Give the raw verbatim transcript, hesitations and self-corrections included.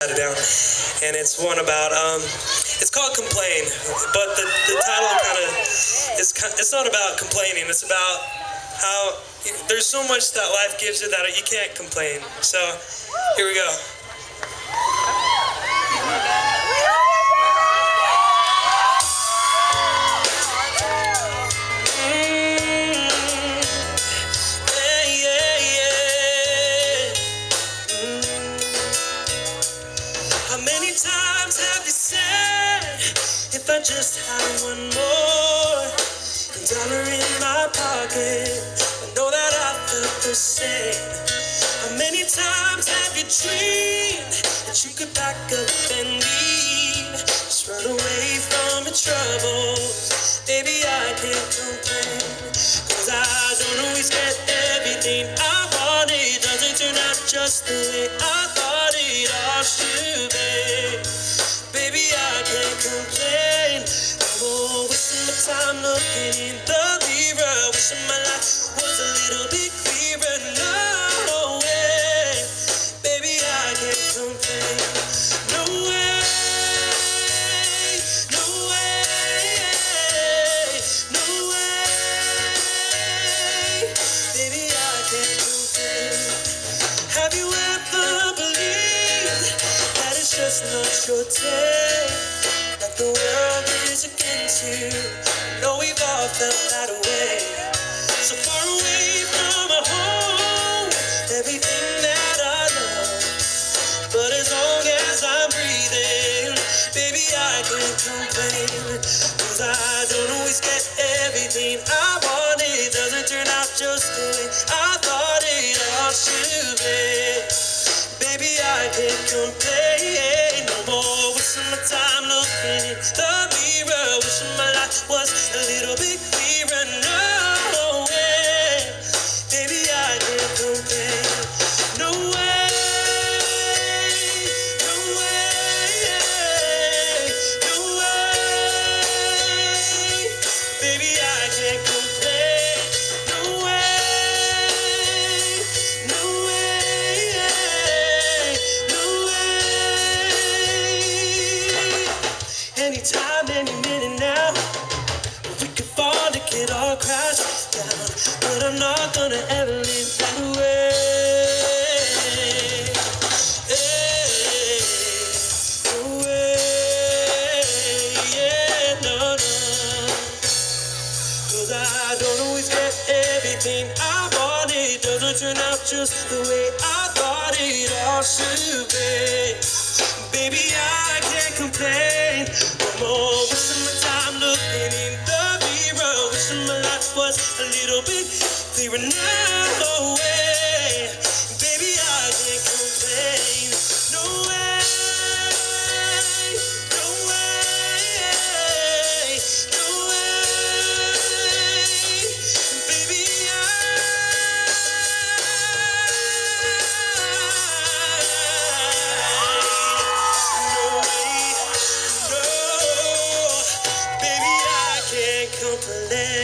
it down, and it's one about um, it's called Complain, but the, the title kind of is it's not about complaining. It's about how there's so much that life gives you that you can't complain. So here we go. How many times have you said, if I just had one more dollar in my pocket, I know that I felt the same. How many times have you dreamed that you could pack up and leave, just run away from your troubles? Baby, I can't complain, cause I don't always get everything I want. It doesn't turn out just the way I thought it all should be. Baby, I can't complain. I'm wasting my time looking in the mirror, wishing my life was a little bit clearer. No way, baby, I can't complain. No way, no way, no way, baby, I can't complain. Have you ever believed that it's just not your day, that the world is against you? I know we've all felt that way. So far away from a home, everything that I love, but as long as I'm breathing, baby, I can't complain. Cause I don't always get everything I want. It doesn't turn out just the way I thought it all should be. Baby, I can't complain no more. Wasting my time looking in the mirror, wishing my life was a little bit clearer. No way, baby, I can't complain. No way, no way, no way, baby, I can't complain. No way, no way, no way. Anytime, any minute now, we could fall, to get all crashed down, but I'm not gonna ever leave that way. Hey, no way, yeah, no, no. Cause I don't always get everything I want. It doesn't turn out just the way I thought it all should be. Baby, I can't complain no more. Wasting my time looking in the mirror, wishing my life was a little bit clearer. No way, baby, I can't complain. No way, no way, no way, baby, no way, no, baby, I can't complain.